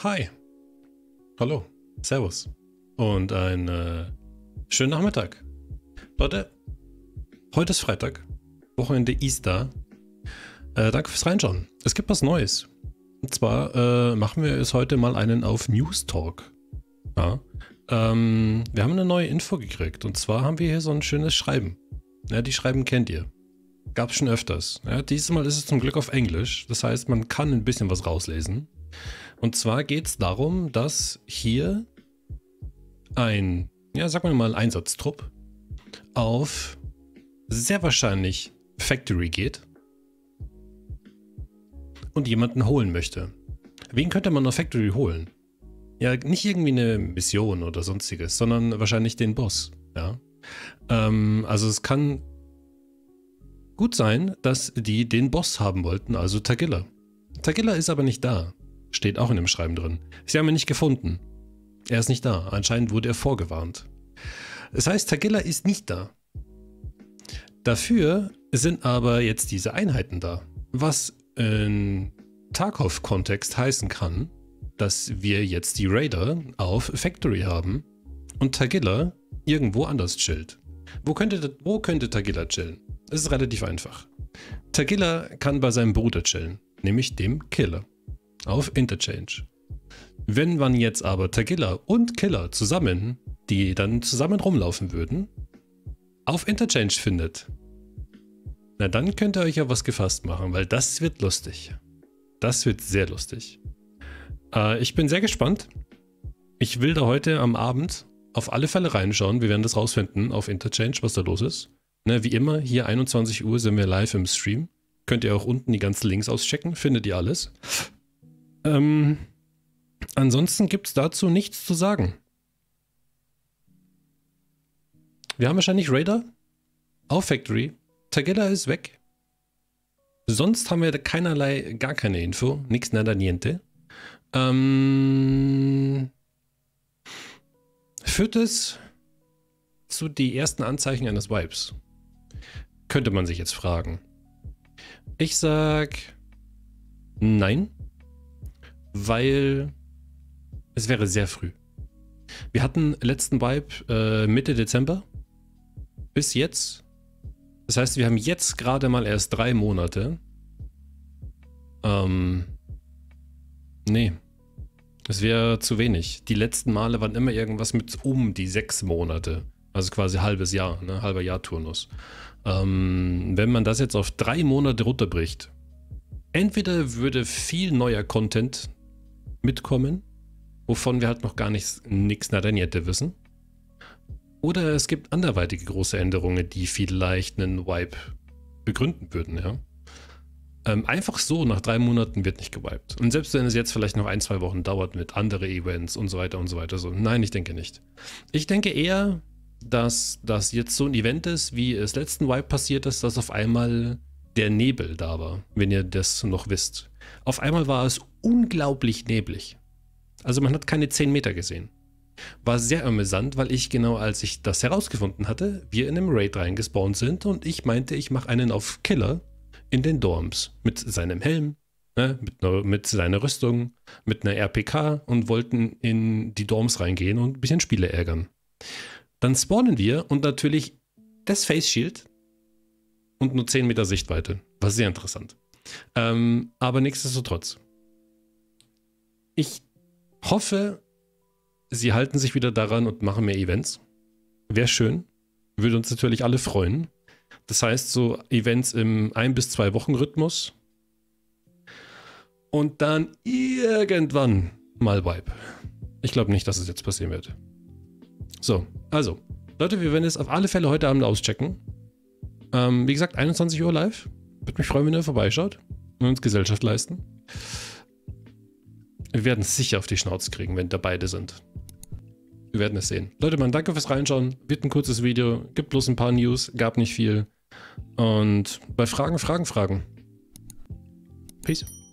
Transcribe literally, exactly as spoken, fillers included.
Hi. Hallo. Servus. Und einen äh, schönen Nachmittag. Leute, heute ist Freitag. Wochenende Easter. Äh, danke fürs Reinschauen. Es gibt was Neues. Und zwar äh, machen wir es heute mal einen auf News Talk. Ja. Ähm, wir haben eine neue Info gekriegt. Und zwar haben wir hier so ein schönes Schreiben. Ja, die Schreiben kennt ihr. Gab es schon öfters. Ja, dieses Mal ist es zum Glück auf Englisch. Das heißt, man kann ein bisschen was rauslesen. Und zwar geht es darum, dass hier ein, ja, sagen wir mal, Einsatztrupp auf sehr wahrscheinlich Factory geht und jemanden holen möchte. Wen könnte man auf Factory holen? Ja, nicht irgendwie eine Mission oder sonstiges, sondern wahrscheinlich den Boss. Ja. Ähm, also es kann gut sein, dass die den Boss haben wollten, also Tagilla. Tagilla ist aber nicht da. Steht auch in dem Schreiben drin. Sie haben ihn nicht gefunden. Er ist nicht da. Anscheinend wurde er vorgewarnt. Das heißt, Tagilla ist nicht da. Dafür sind aber jetzt diese Einheiten da. Was in Tarkov-Kontext heißen kann, dass wir jetzt die Raider auf Factory haben und Tagilla irgendwo anders chillt. Wo könnte, wo könnte Tagilla chillen? Es ist relativ einfach. Tagilla kann bei seinem Bruder chillen, nämlich dem Killer. Auf Interchange. Wenn man jetzt aber Tagilla und Killer zusammen, die dann zusammen rumlaufen würden, auf Interchange findet, na dann könnt ihr euch ja was gefasst machen, weil das wird lustig. Das wird sehr lustig. Äh, ich bin sehr gespannt. Ich will da heute am Abend auf alle Fälle reinschauen. Wir werden das rausfinden auf Interchange, was da los ist. Ne, wie immer, hier einundzwanzig Uhr sind wir live im Stream. Könnt ihr auch unten die ganzen Links auschecken, findet ihr alles. Ähm, ansonsten gibt es dazu nichts zu sagen. Wir haben wahrscheinlich Raider auf Factory. Tagilla ist weg. Sonst haben wir da keinerlei, gar keine Info. Nix, nada, niente. Ähm, führt es zu die ersten Anzeichen eines Vibes? Könnte man sich jetzt fragen. Ich sag nein, weil es wäre sehr früh. Wir hatten letzten Vibe äh, Mitte Dezember bis jetzt. Das heißt, wir haben jetzt gerade mal erst drei Monate. Ähm, nee, es wäre zu wenig. Die letzten Male waren immer irgendwas mit um die sechs Monate. Also quasi halbes Jahr, ne? Halber Jahr-Turnus. Ähm, wenn man das jetzt auf drei Monate runterbricht, entweder würde viel neuer Content mitkommen, wovon wir halt noch gar nichts, nichts nada niente wissen. Oder es gibt anderweitige große Änderungen, die vielleicht einen Wipe begründen würden, ja. Ähm, einfach so nach drei Monaten wird nicht gewiped. Und selbst wenn es jetzt vielleicht noch ein, zwei Wochen dauert mit anderen Events und so weiter und so weiter, so, nein, ich denke nicht. Ich denke eher, dass das jetzt so ein Event ist, wie es letzten Wipe passiert ist, dass auf einmal der Nebel da war, wenn ihr das noch wisst. Auf einmal war es unglaublich neblig. Also man hat keine zehn Meter gesehen. War sehr amüsant, weil ich genau als ich das herausgefunden hatte, wir in einem Raid reingespawnt sind und ich meinte, ich mache einen auf Killer in den Dorms mit seinem Helm, ne, mit, mit seiner Rüstung, mit einer R P K und wollten in die Dorms reingehen und ein bisschen Spiele ärgern. Dann spawnen wir und natürlich das Face Shield und nur zehn Meter Sichtweite. War sehr interessant. Ähm, aber nichtsdestotrotz. Ich hoffe, sie halten sich wieder daran und machen mehr Events. Wäre schön. Würde uns natürlich alle freuen. Das heißt, so Events im ein- bis zwei Wochen Rhythmus. Und dann irgendwann mal Vibe. Ich glaube nicht, dass es jetzt passieren wird. So, also, Leute, wir werden es auf alle Fälle heute Abend auschecken. Ähm, wie gesagt, einundzwanzig Uhr live. Würde mich freuen, wenn ihr vorbeischaut und uns Gesellschaft leisten. Wir werden es sicher auf die Schnauze kriegen, wenn da beide sind. Wir werden es sehen. Leute, man, danke fürs Reinschauen. Wird ein kurzes Video. Gibt bloß ein paar News. Gab nicht viel. Und bei Fragen, Fragen, Fragen. Peace.